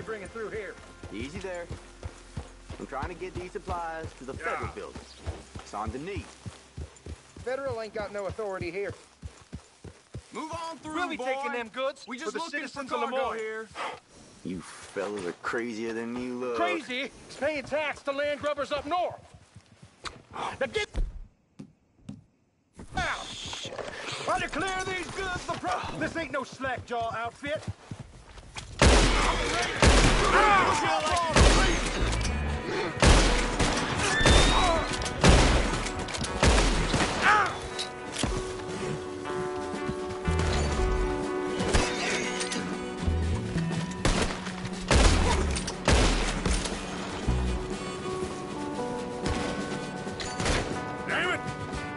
bringing through here? Easy there. I'm trying to get these supplies to the federal building. Saint Denis. Federal ain't got no authority here. Move on through, We'll be boy. taking them goods We for just the looking citizens for of cargo Lemoyne. here. You fellas are crazier than you look. Crazy is paying tax to land grubbers up north. Now get out! I declare these goods the pro. This ain't no slack-jaw outfit. Damn it!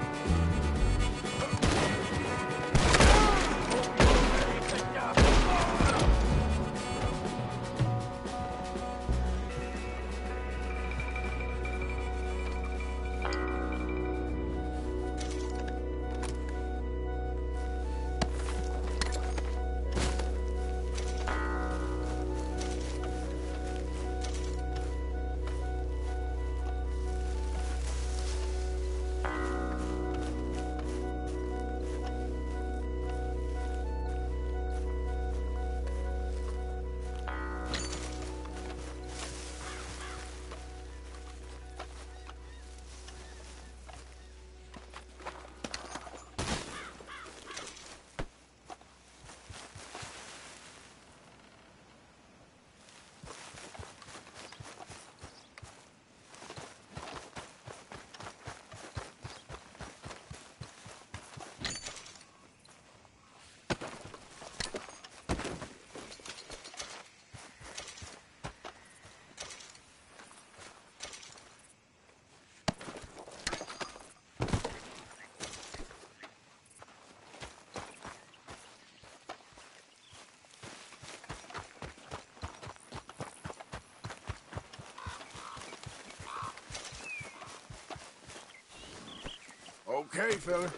Okay, fella.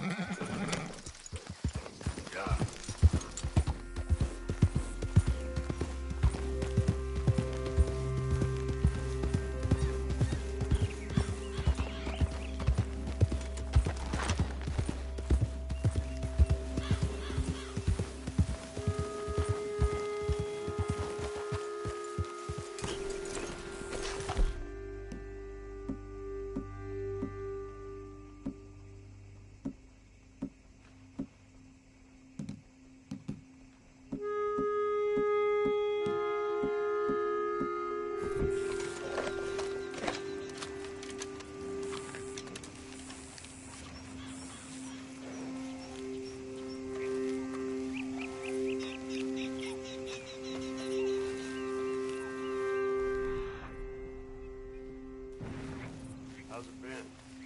How's it been?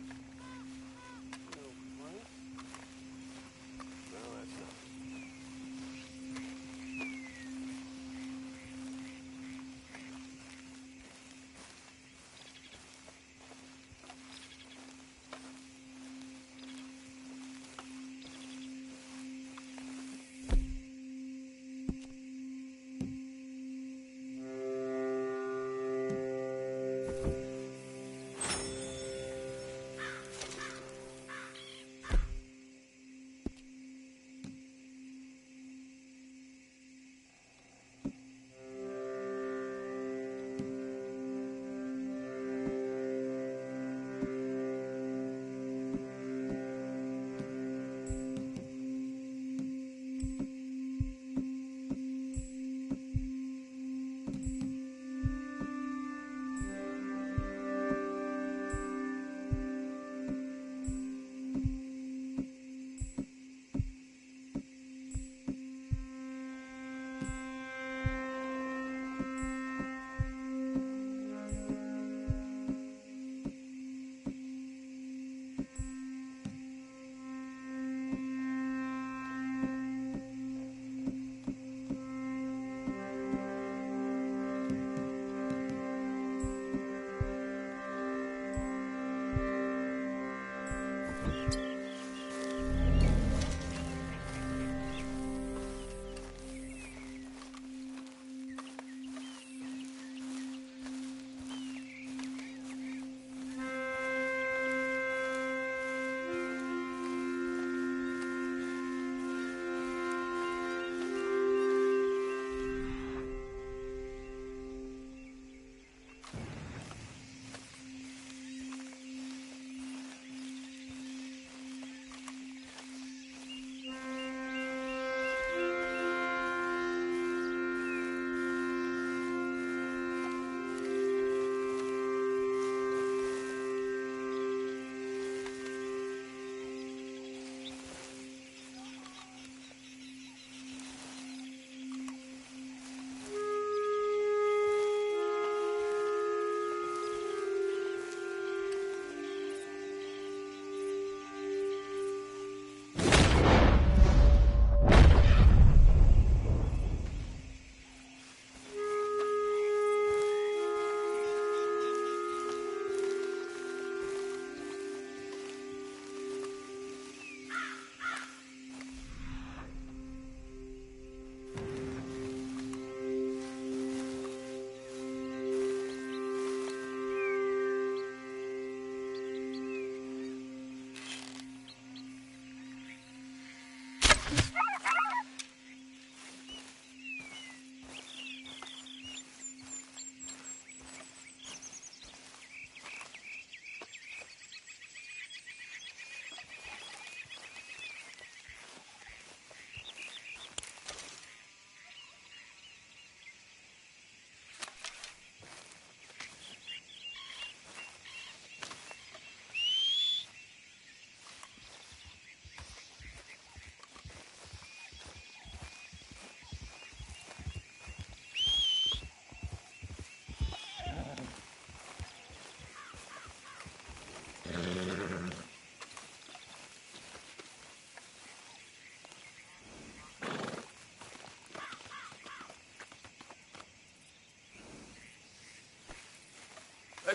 No, that's not.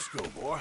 Let's go, boy.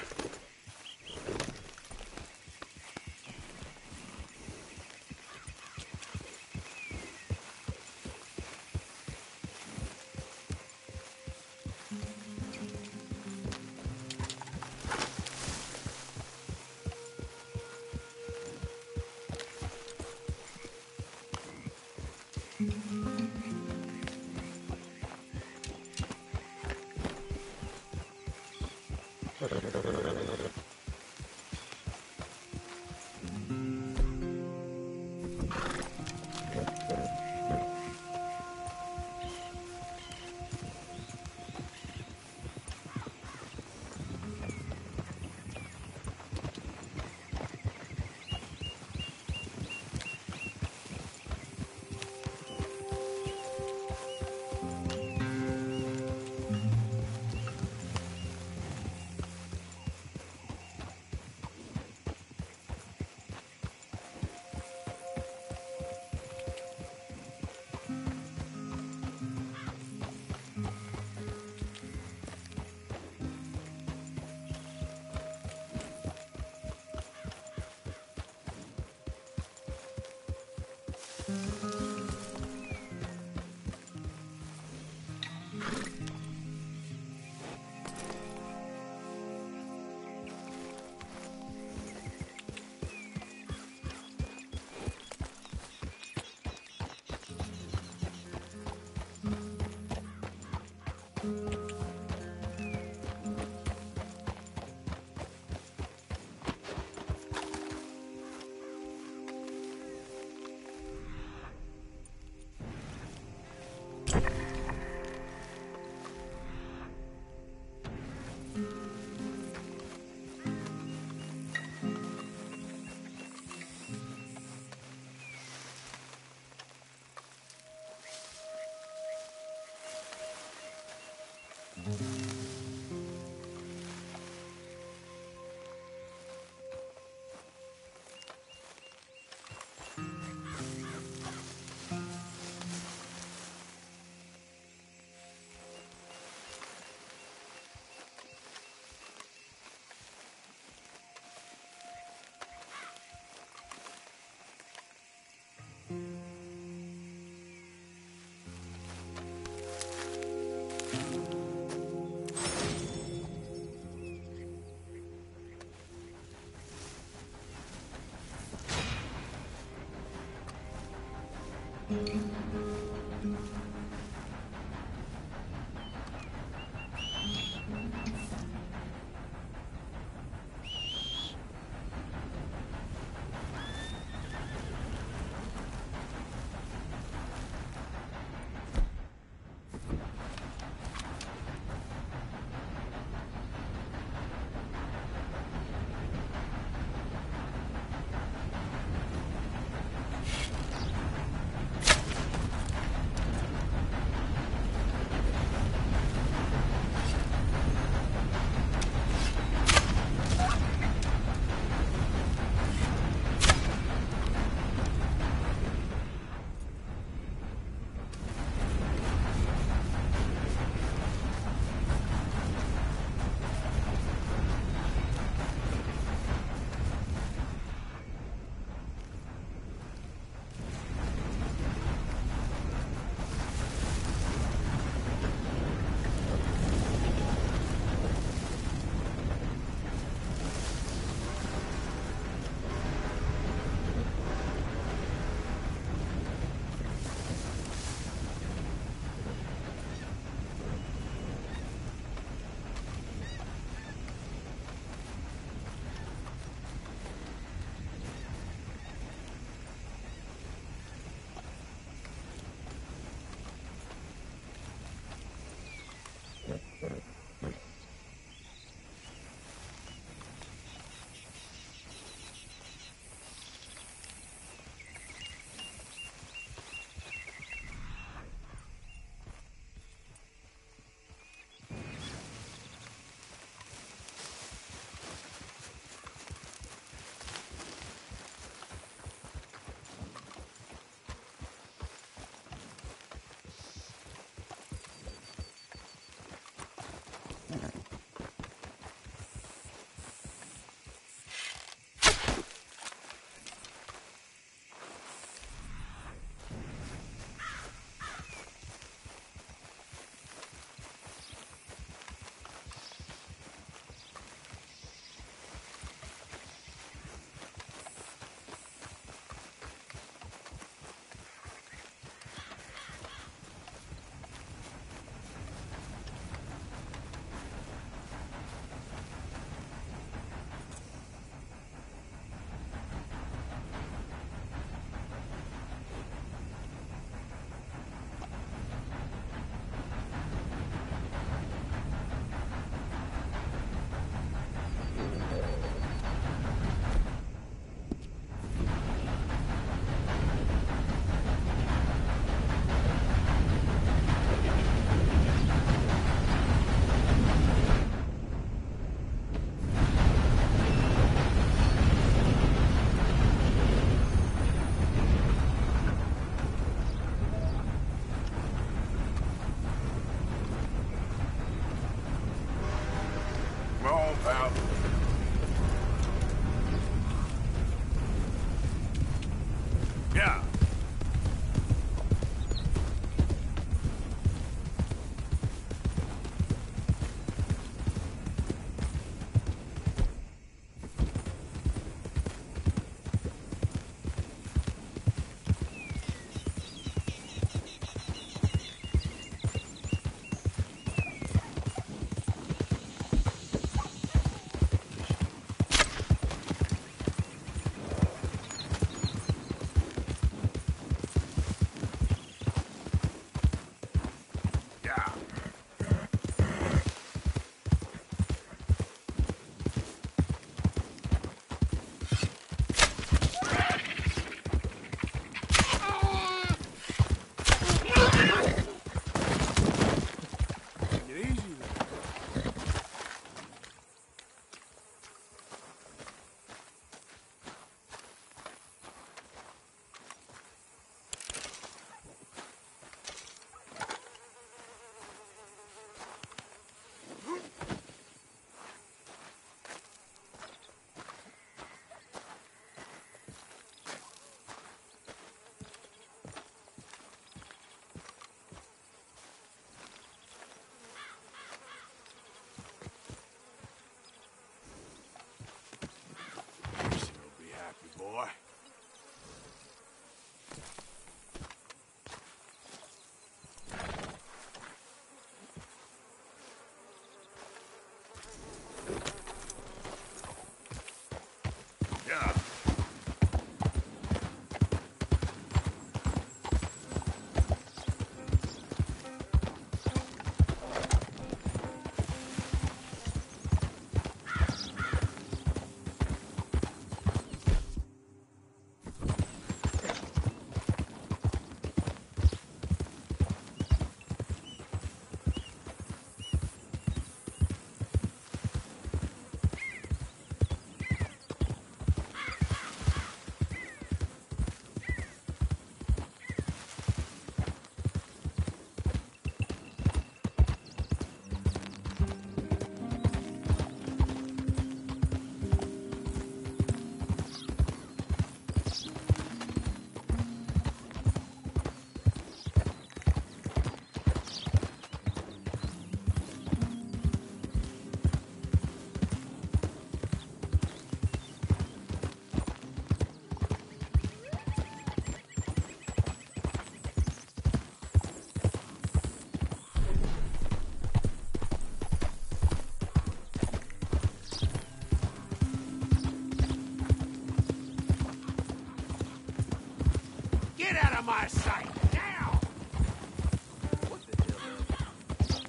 Get out of my sight! Now! What the hell?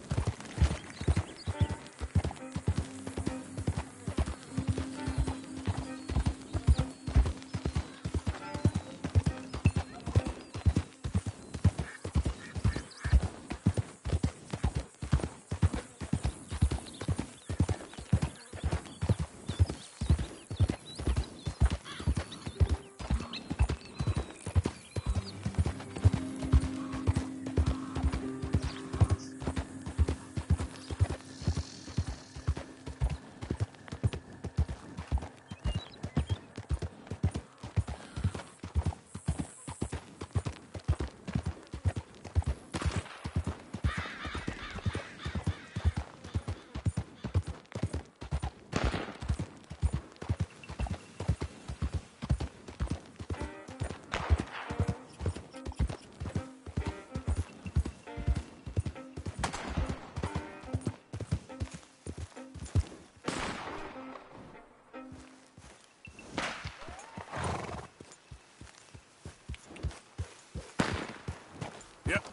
Yep.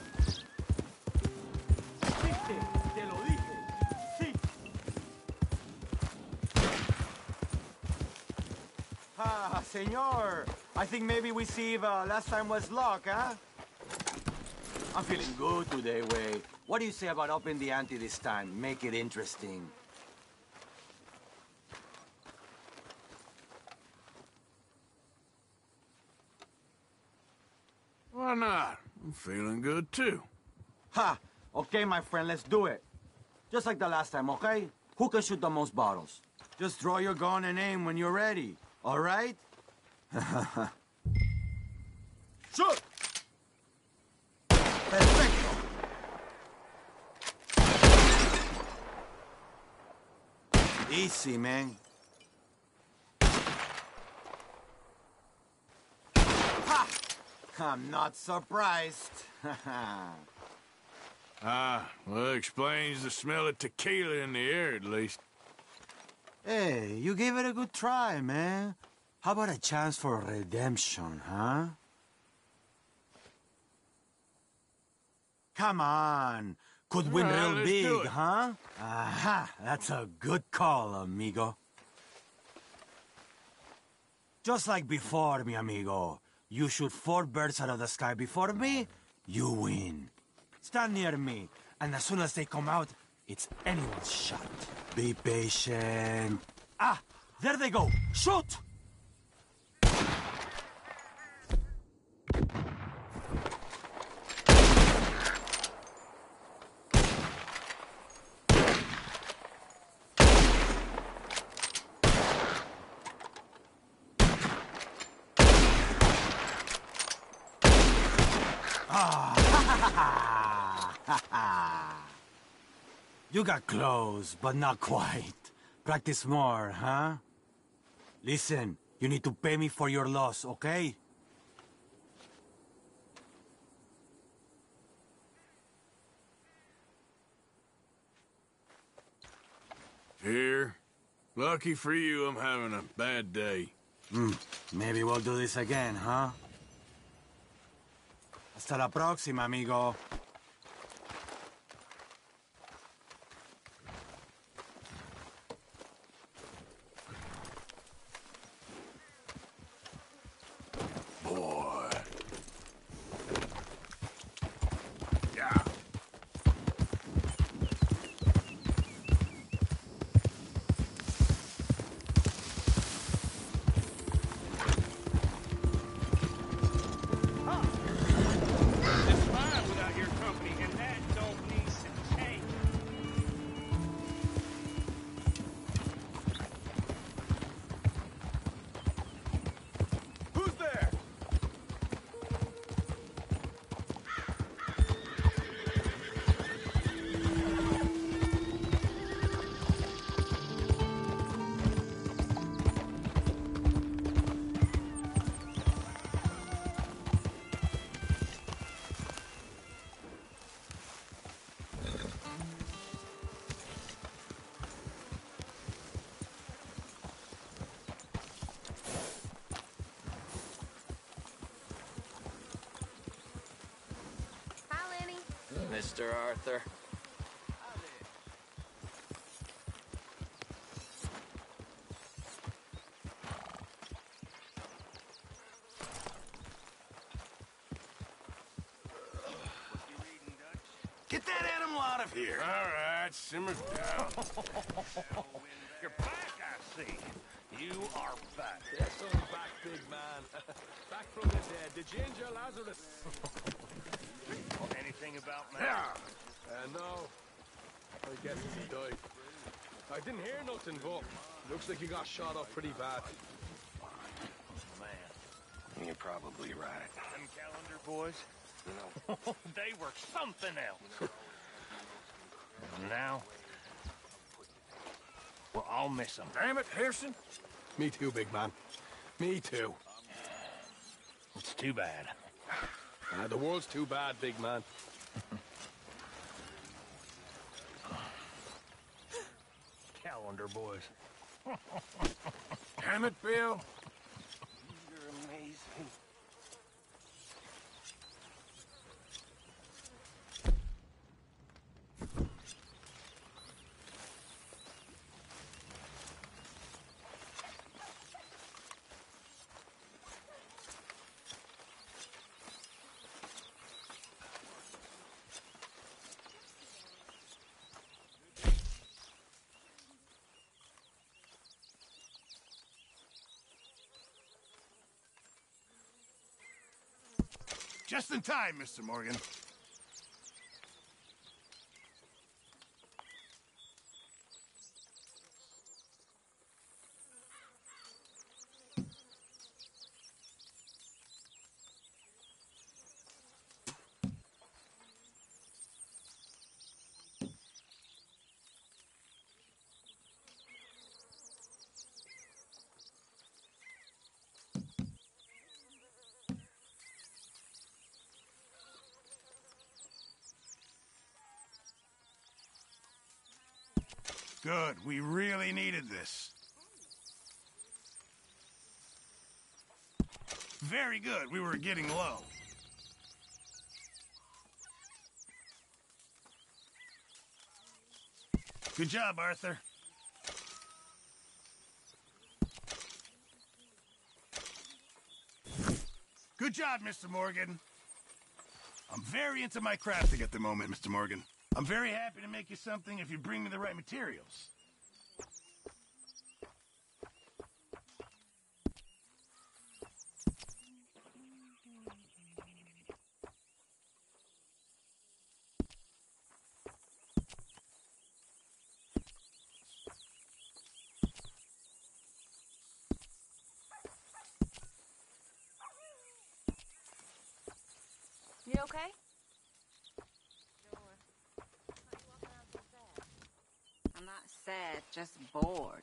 Te lo dije. Sí. Ah, senor. I think maybe we see if last time was luck, huh? I'm feeling good today, Wade. What do you say about upping the ante this time? Make it interesting. Why not? I'm feeling good too. Ha! Okay, my friend, let's do it. Just like the last time, okay? Who can shoot the most bottles? Just draw your gun and aim when you're ready, all right? Shoot! Perfecto! Easy, man. Ha! I'm not surprised. Well, explains the smell of tequila in the air, at least. Hey, you gave it a good try, man. How about a chance for redemption, huh? Come on. Could win Well, real let's do big, it. huh? Aha, that's a good call, amigo. Just like before, mi amigo. You shoot 4 birds out of the sky before me, you win. Stand near me, and as soon as they come out, it's anyone's shot. Be patient. Ah, there they go. Shoot! You got close, but not quite. Practice more, huh? Listen, you need to pay me for your loss, okay? Here. Lucky for you, I'm having a bad day. Maybe we'll do this again, huh? Hasta la próxima, amigo. Boy. Yeah. It's fine without your Mr. Arthur. Get that animal out of here. All right, simmer down. You're back, I see. You are back. Yes, I'm back, big man. Back from the dead. The ginger Lazarus. Anything about me? Yeah. No. I guess he died. I didn't hear nothing, but looks like he got shot up pretty bad. Man, You're probably right. them calendar boys, they were something else. And now, well, I'll miss them. Damn it, Harrison. Me too, big man. Me too. It's too bad. The world's too bad, big man. Calendar boys. Damn it, Bill. You're amazing. Just in time, Mr. Morgan. Good. We really needed this. Very good. We were getting low. Good job, Arthur. Good job, Mr. Morgan. I'm very into my crafting at the moment, Mr. Morgan. I'm very happy to make you something if you bring me the right materials. You okay? I'm not sad, just bored.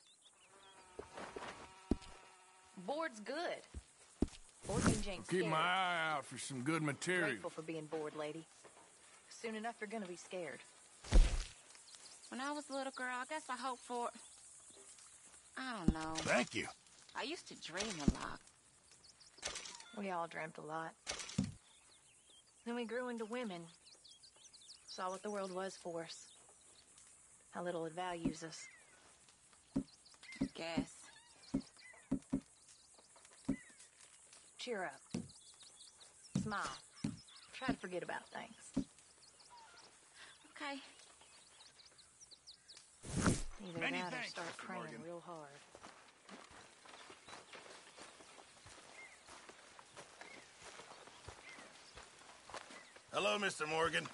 Bored's good. Bored means you ain't Keep scared. my eye out for some good material. Grateful for being bored, lady. Soon enough, you're gonna be scared. When I was a little girl, I guess I hoped for... I don't know. Thank you. I used to dream a lot. We all dreamt a lot. Then we grew into women. Saw what the world was for us. How little it values us. I guess. Cheer up. Smile. Try to forget about things. Okay. Either Many that or thanks, start Mr. praying Morgan. real hard. Hello, Mr. Morgan.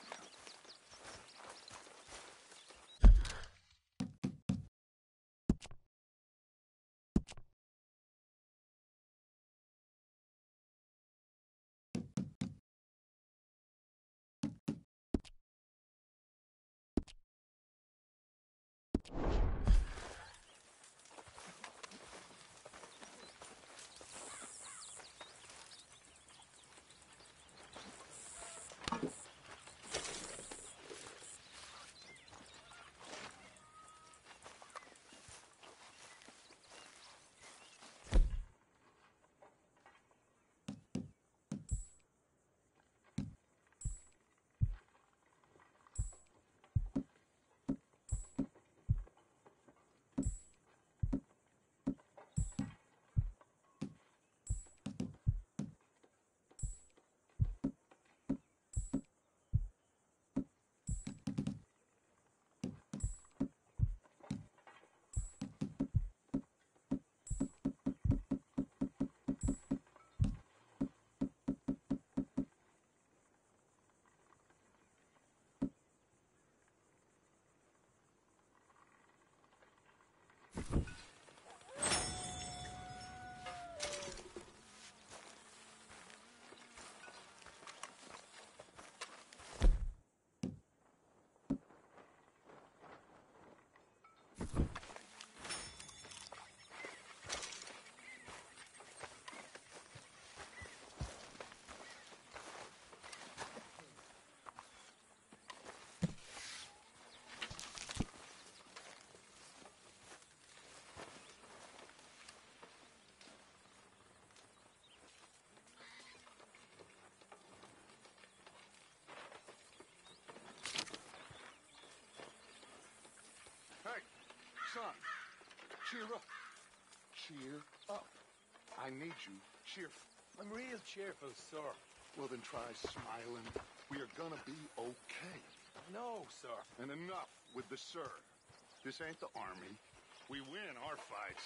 Hey, son, cheer up. Cheer up. I need you cheerful. I'm real cheerful, sir. Well, then try smiling. We are gonna be okay. No, sir. And enough with the sir. This ain't the army. We win our fights.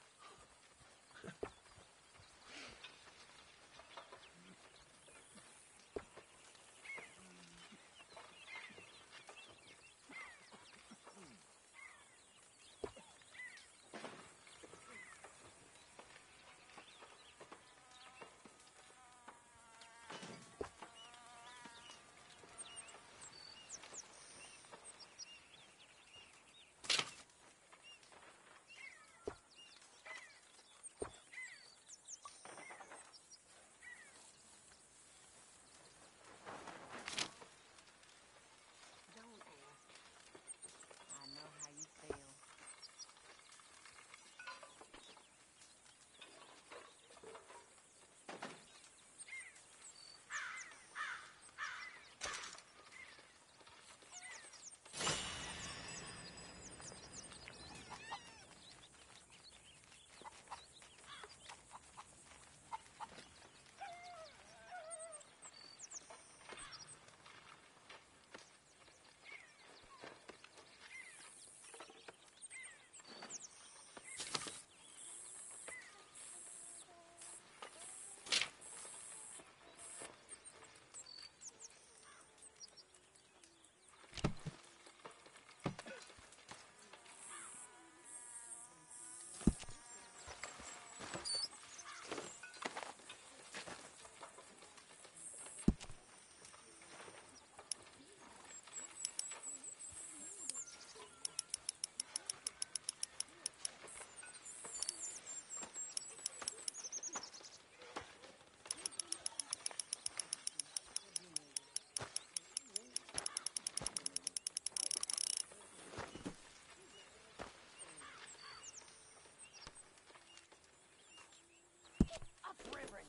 Don't ask. I know how you feel. Up, Reverend.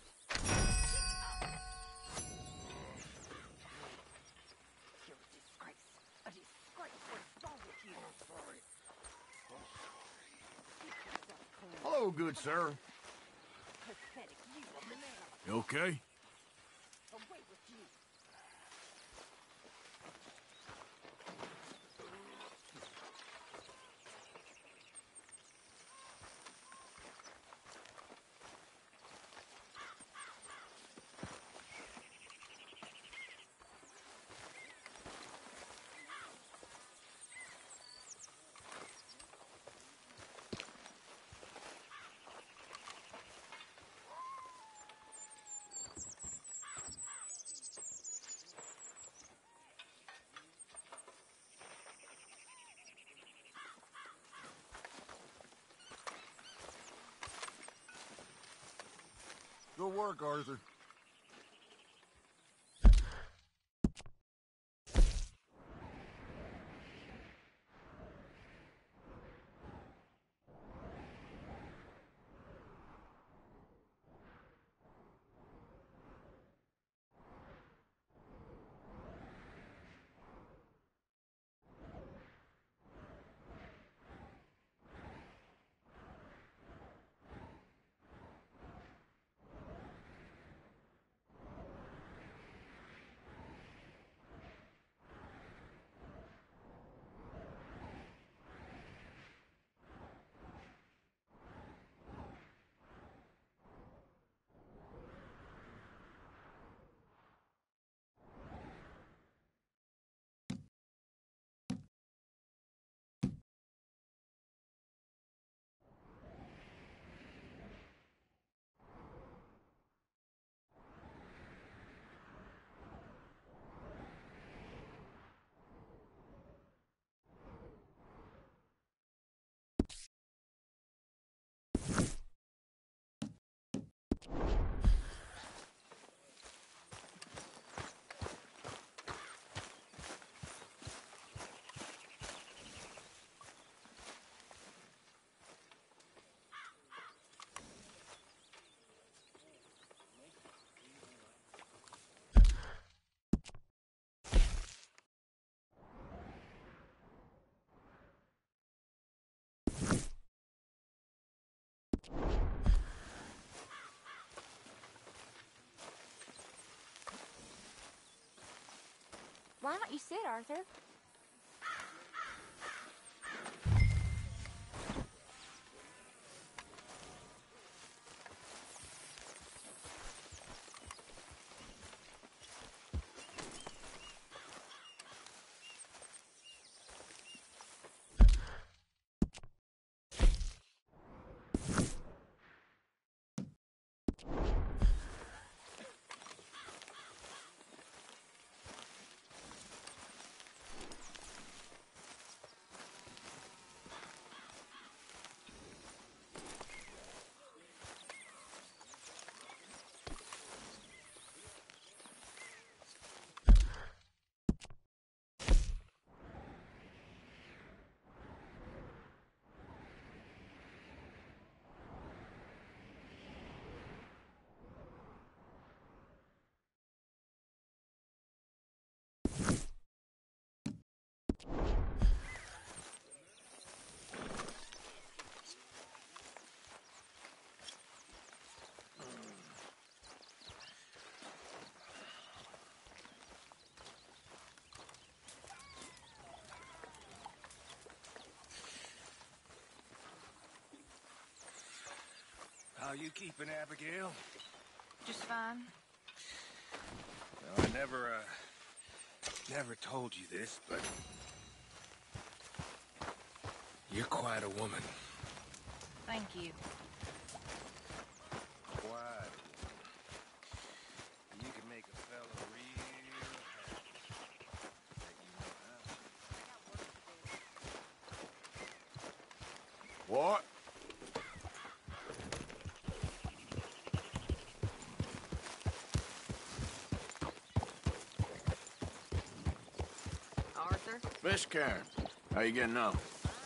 You're a disgrace. A disgrace. What's wrong with you? Sorry. Hello, good sir. Pathetic. You are the man. You okay? Away with you. Good work, Arthur. you sit, Arthur? How you keeping, Abigail? Just fine. Well, I never told you this, but you're quite a woman. Thank you. Quite a woman. You can make a fella real happy. What? Arthur? Miss Karen, how you getting on?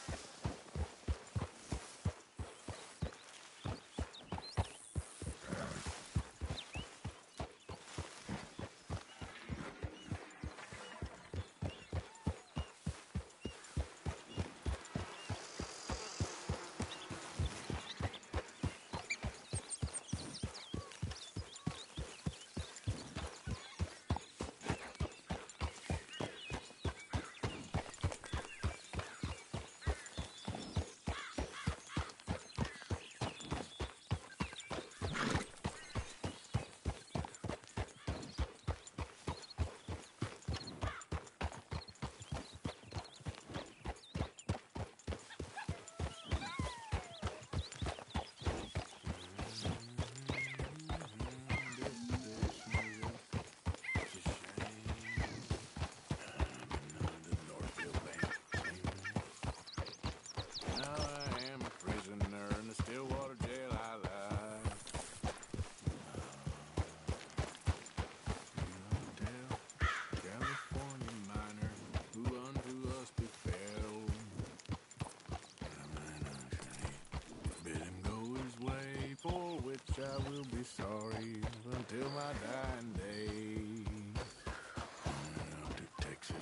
I will be sorry until my dying day. To Texas.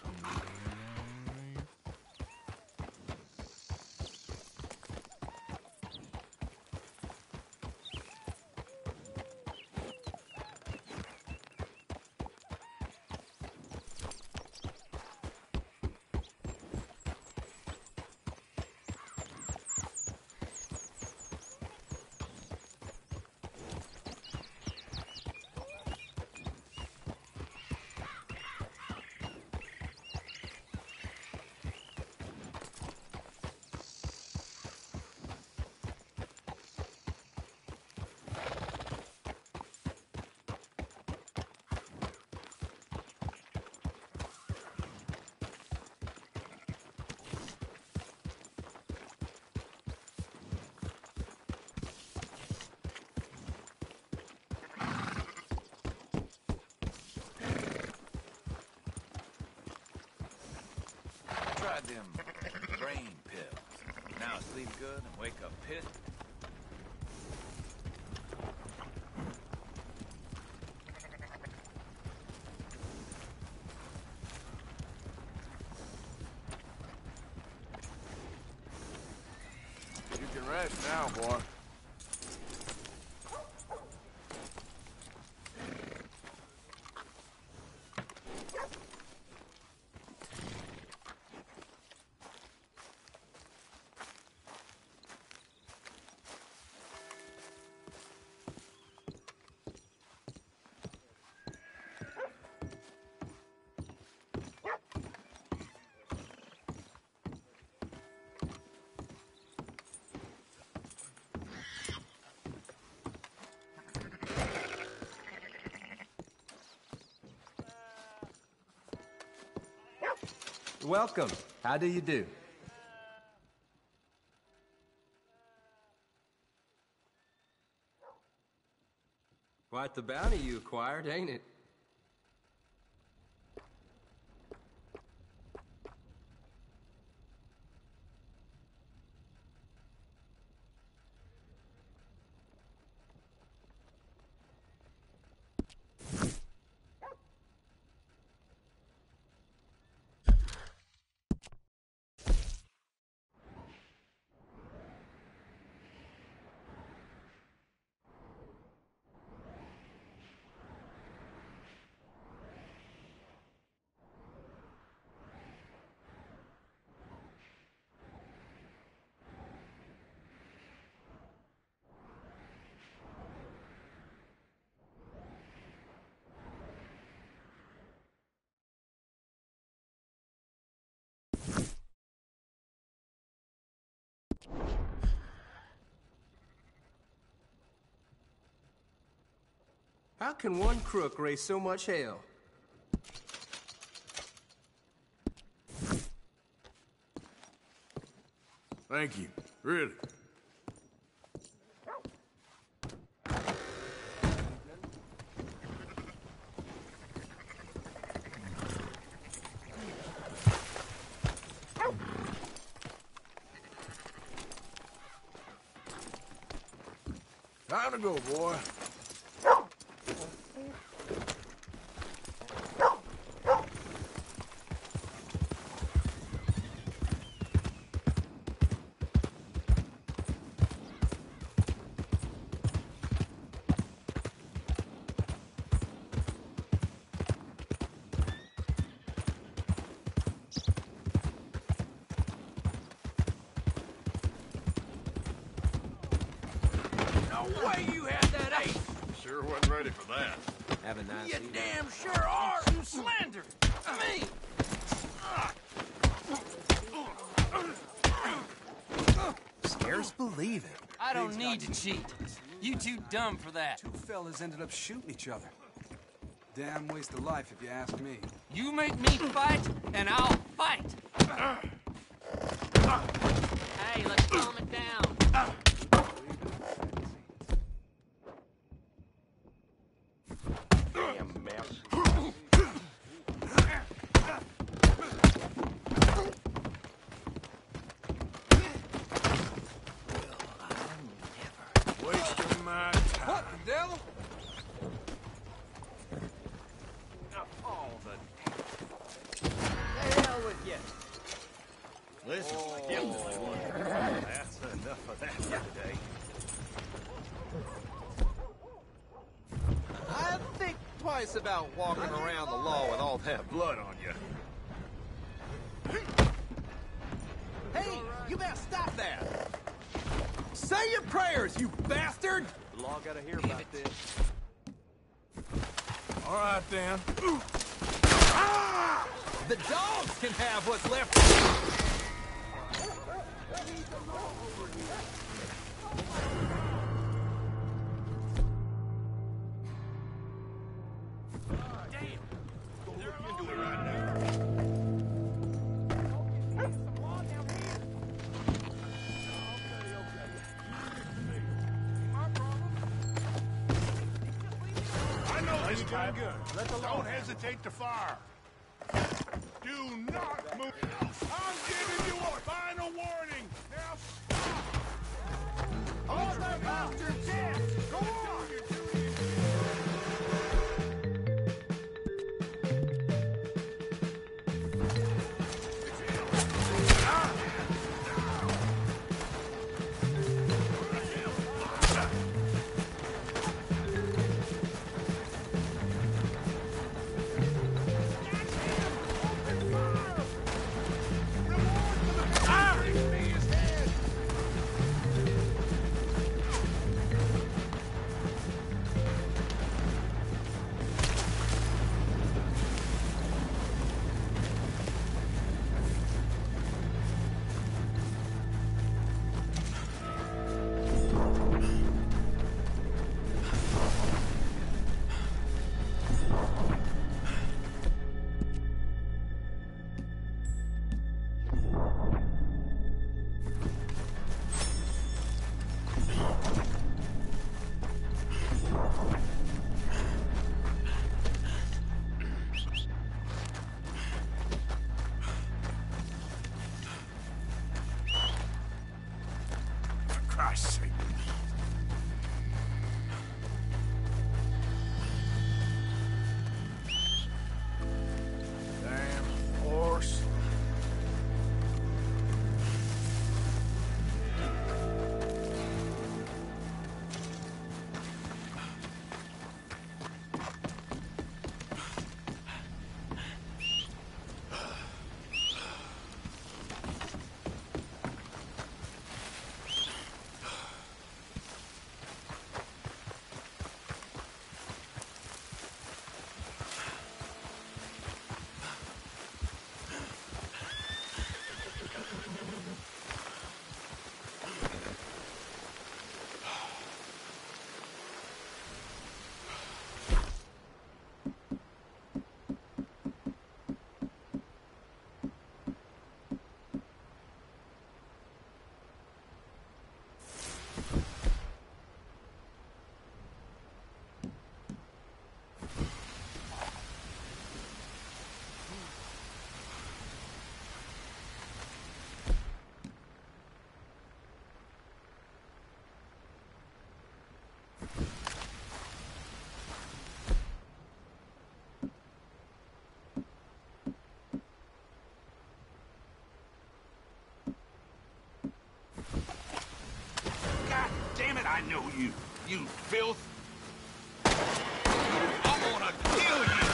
Tried them brain pills. Now sleep good and wake up pissed. You can rest now, boy. Welcome. How do you do? Quite the bounty you acquired, ain't it? How can one crook raise so much hell? Thank you. Really. Time to go, boy. No way you had that ace! Sure wasn't ready for that. Have a nice You evening. damn sure are! You slandered me! Scarce believe it. I don't need to cheat. You too dumb for that. Two fellas ended up shooting each other. Damn waste of life, if you ask me. You make me fight, and I'll fight. Hey, let's calm it down. Damn mess. Wasting my time. What the devil? All the... The hell with you. Listen, get one. That's enough of that for today. I think twice about walking around the law with all that blood on you. Hey, you better stop that! Say your prayers, you bastard! The law gotta hear about this. All right, then. The dogs can have what's left. I know this time. Don't hesitate to fire. Do not move. I'm giving you a final warning. Now stop. All the bastards in. Go on. Christ's sake. Damn horse. God damn it, I know you. You filth. I'm gonna kill you.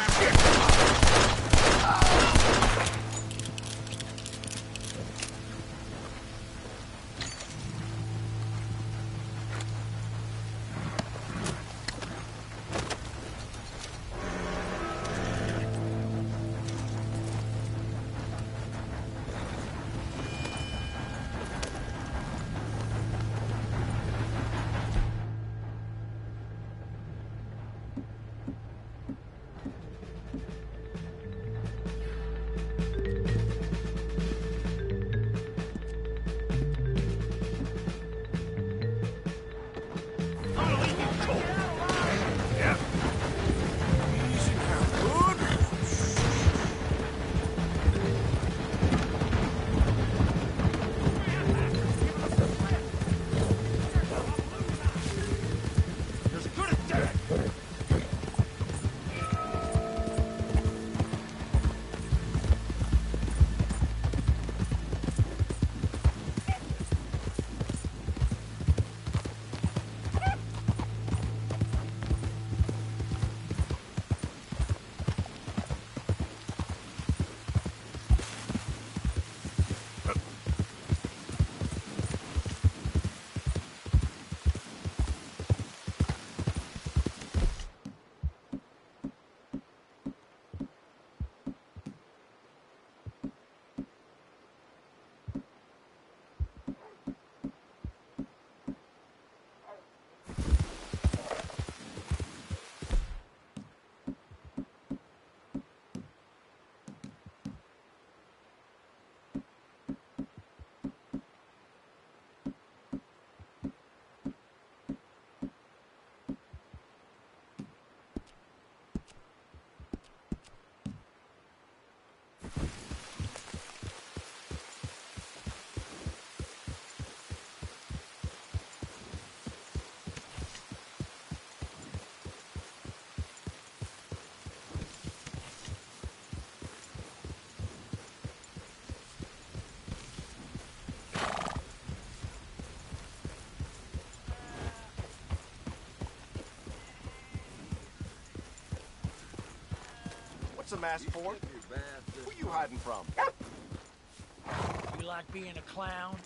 What's the mask for? Who you hiding from? You like being a clown?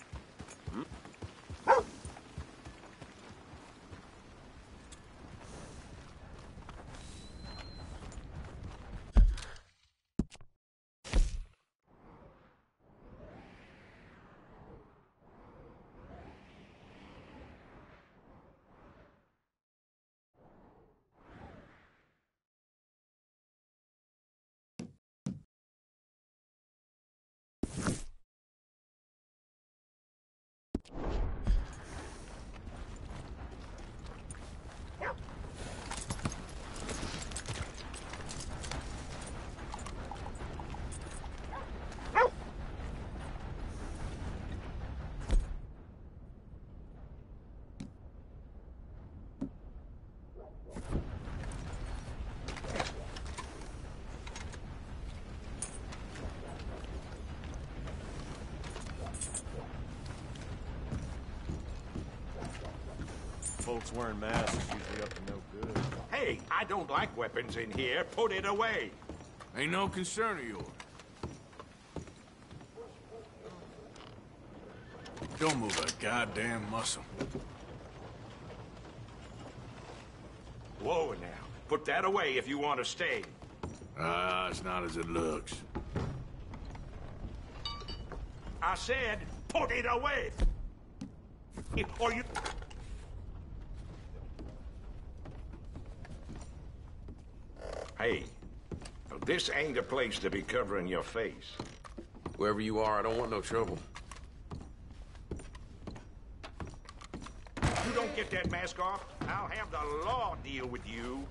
folks wearing masks is usually up to no good. Hey, I don't like weapons in here. Put it away. Ain't no concern of yours. Don't move a goddamn muscle. Whoa now. Put that away if you want to stay. It's not as it looks. I said, put it away. Or you... Hey, this ain't a place to be covering your face. Wherever you are, I don't want no trouble. You don't get that mask off, I'll have the law deal with you.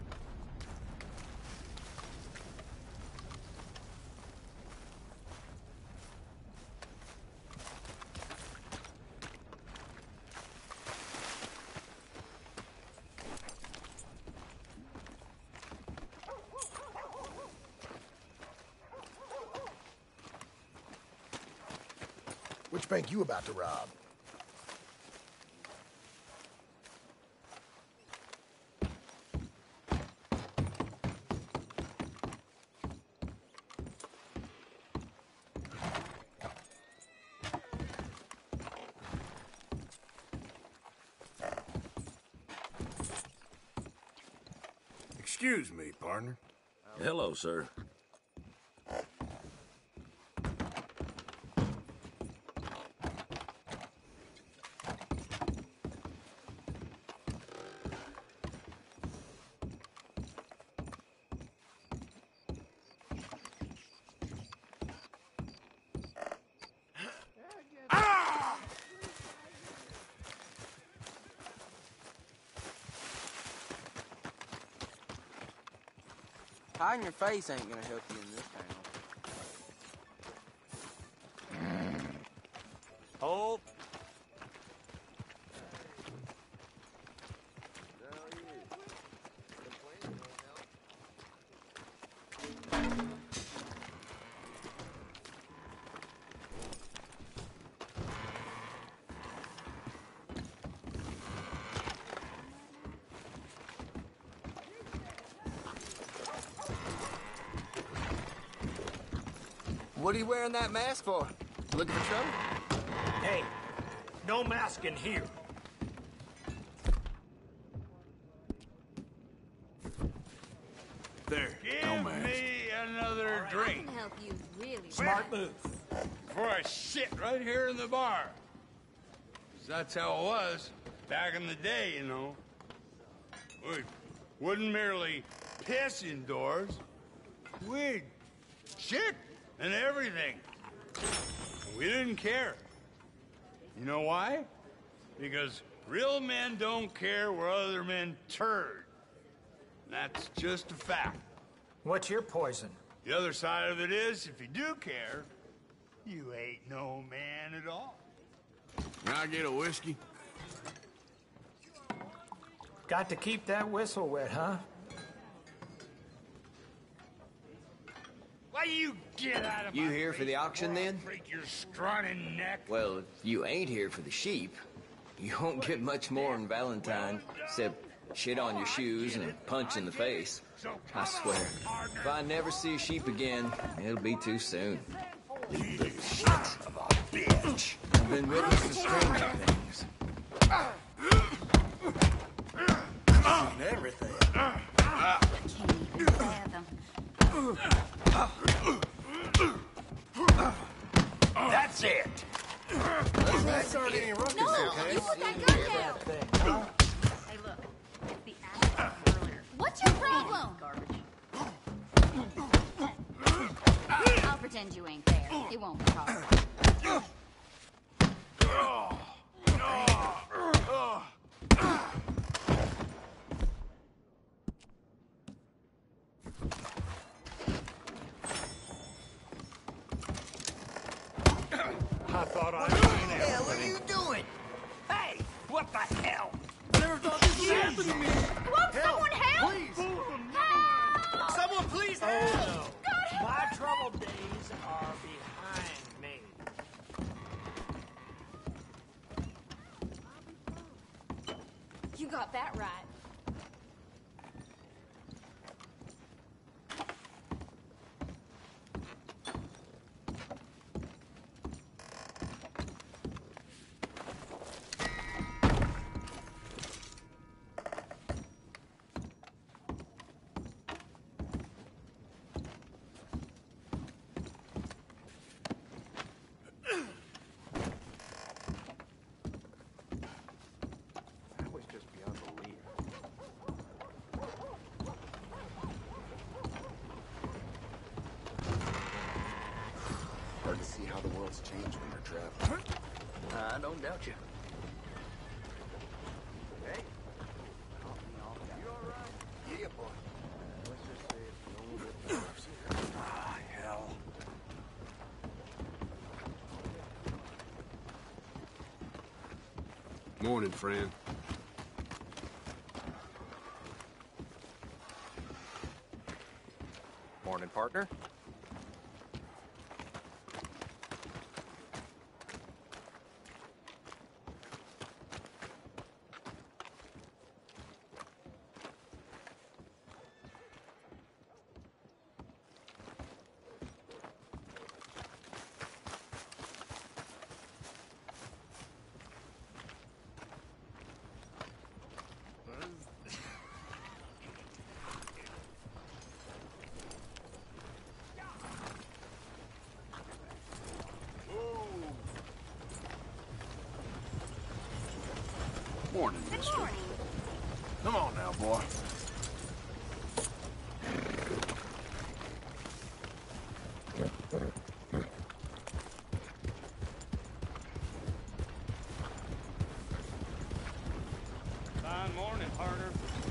Which bank you about to rob? Excuse me, partner. Hello, sir. Hiding your face ain't gonna help you in this town. Hold. What are you wearing that mask for? Looking for trouble? Hey, no mask in here. There, no mask. Give me another drink. I can help you really. Smart move. Before I sit right here in the bar. 'Cause that's how it was back in the day, you know. We wouldn't merely piss indoors. We'd shit and everything. We didn't care. You know why? Because real men don't care where other men turd. That's just a fact. What's your poison? The other side of it is, if you do care, you ain't no man at all. Can I get a whiskey? Got to keep that whistle wet, huh? Why you get out of You my here for the face auction, before I then? break your scrawny neck. Well, if you ain't here for the sheep, you won't get much more than Valentine, except shit on your shoes and a punch in the face. I swear, if I never see a sheep again, it'll be too soon. You little shit of a bitch. I've been witness to stranger things. Seen everything. Can't even fathom. That's it. Let's start any ruckus, okay? You put that gun down. Hey, look. It's the asshole earlier. What's your problem? I'll pretend you ain't there. It won't be hard. I thought I was What the hell are you doing? Hey, what the hell? Never thought this would happen to me. Won't someone help? Please. Someone please help. My troubled days are behind me. got that right. That was just beyond belief. Hard to see how the world's changed when you're traveling. I don't doubt you. Hey. You alright? Yeah, boy. Let's just say it's a little bit nervous. Ah, hell. Morning, friend. Morning, partner. Morning, mister. Come on now, boy. Fine morning, partner.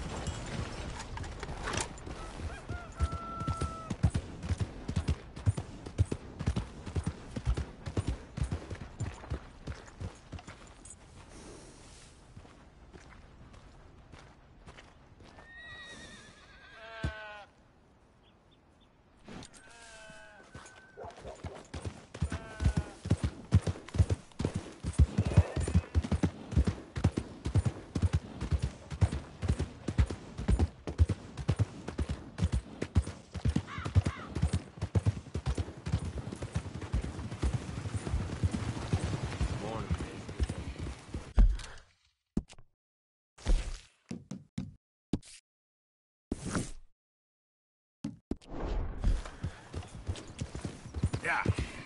Yeah.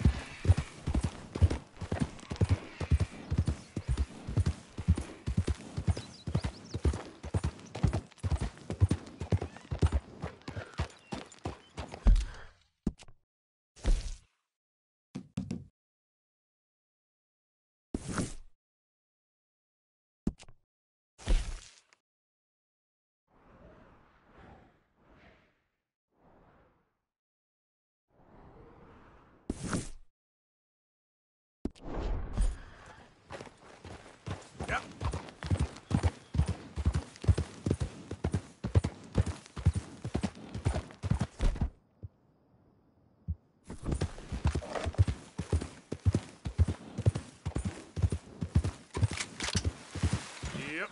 Yep.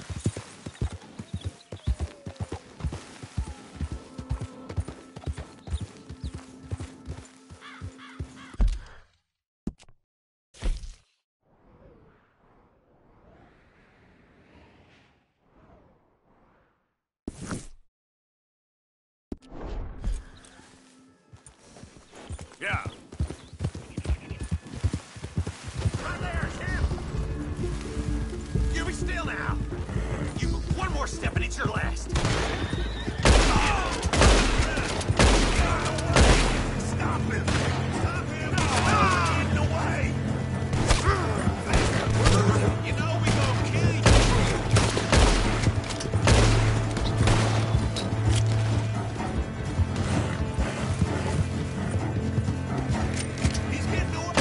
Yeah. Right there, Tim! You be still now! You move one more step and it's your last! Stop him! Stop him! Ah, in the way! You know we gonna kill you! He's getting away!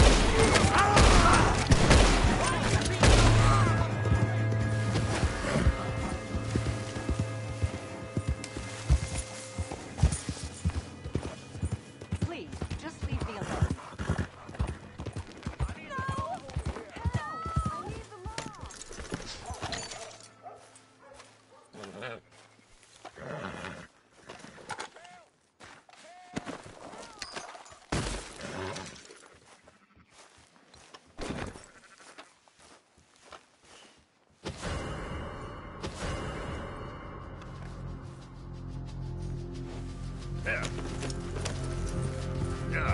Yeah. Yeah.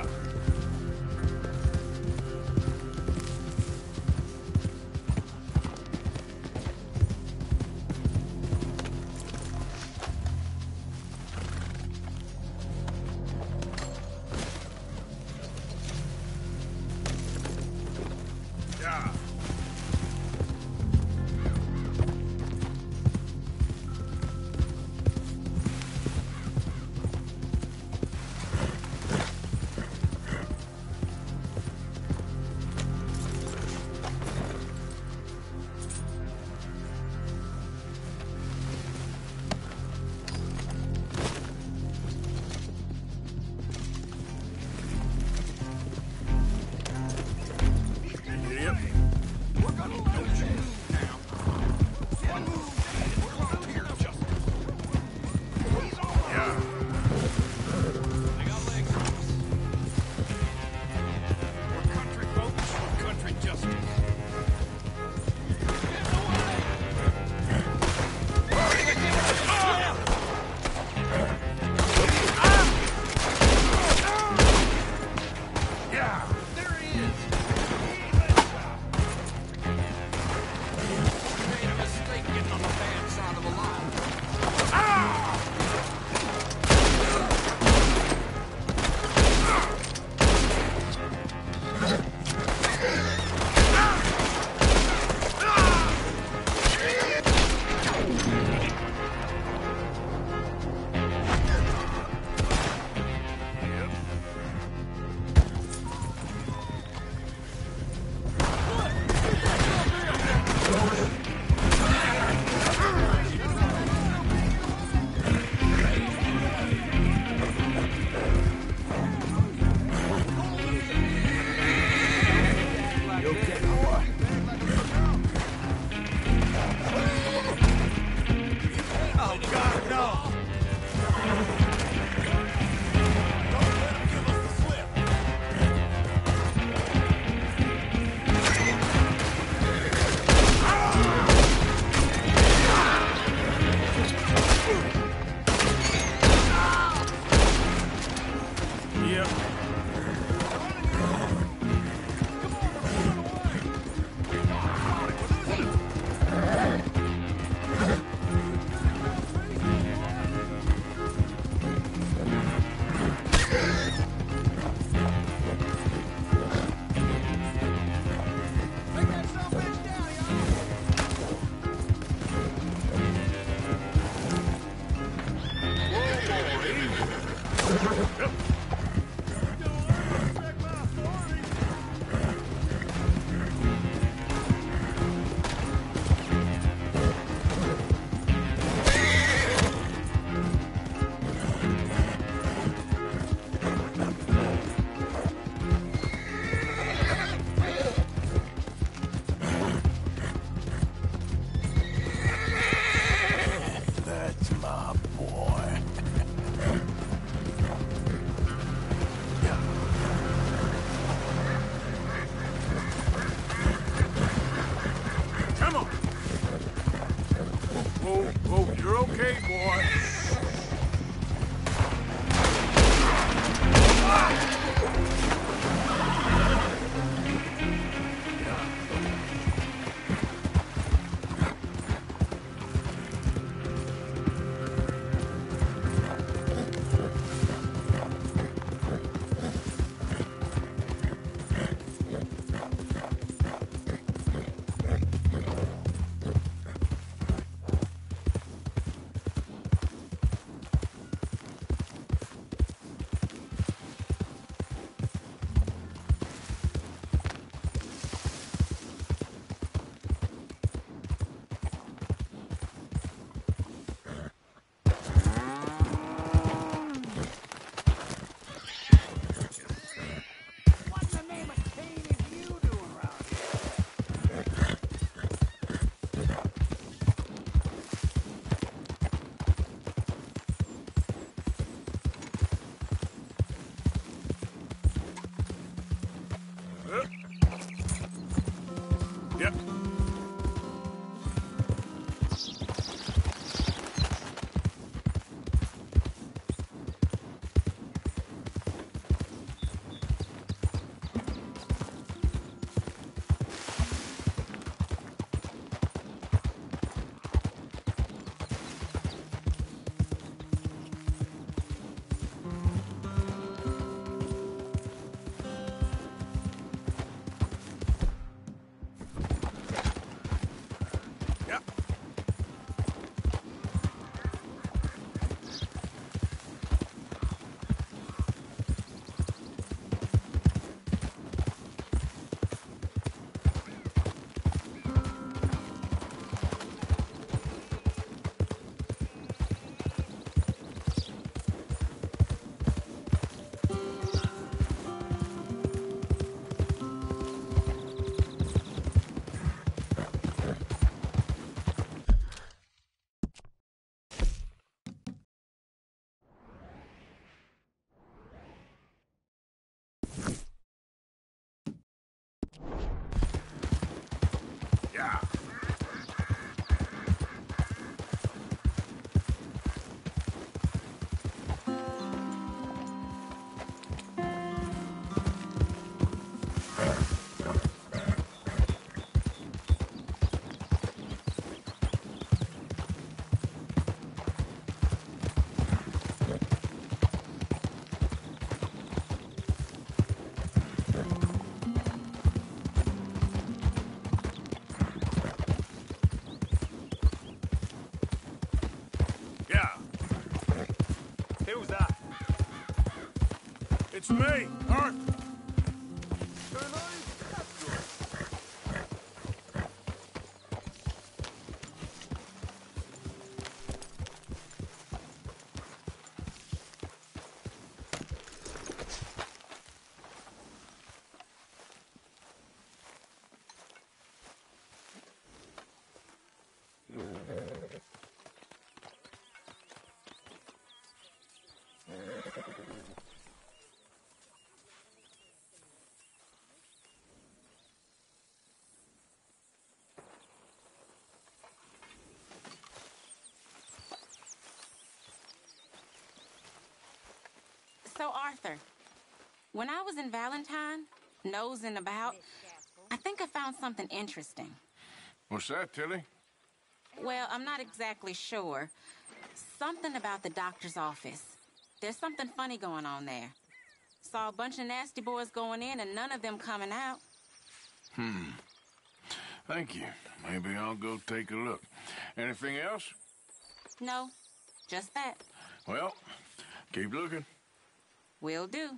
It's me, Arthur. So, Arthur, when I was in Valentine, nosing about, I think I found something interesting. What's that, Tilly? Well, I'm not exactly sure. Something about the doctor's office. There's something funny going on there. Saw a bunch of nasty boys going in and none of them coming out. Thank you. Maybe I'll go take a look. Anything else? No, just that. Well, keep looking. Will do.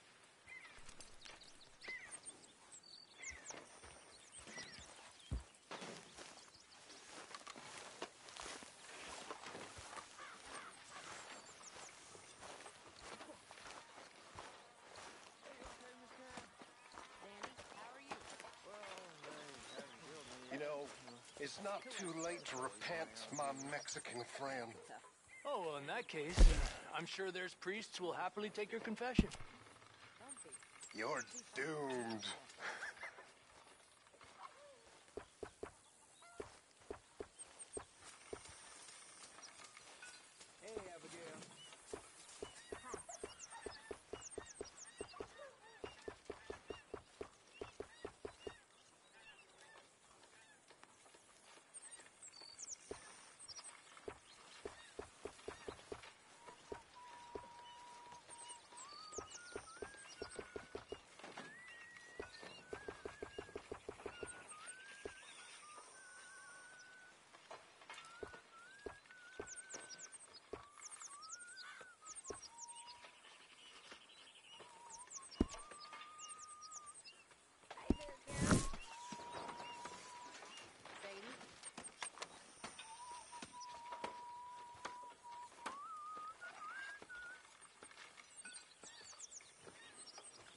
You know, it's not too late to repent, my Mexican friend. Oh, well, in that case, I'm sure there's priests who will happily take your confession. You're doomed. Hey, Abigail.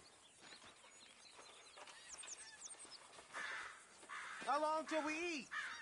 How long till we eat?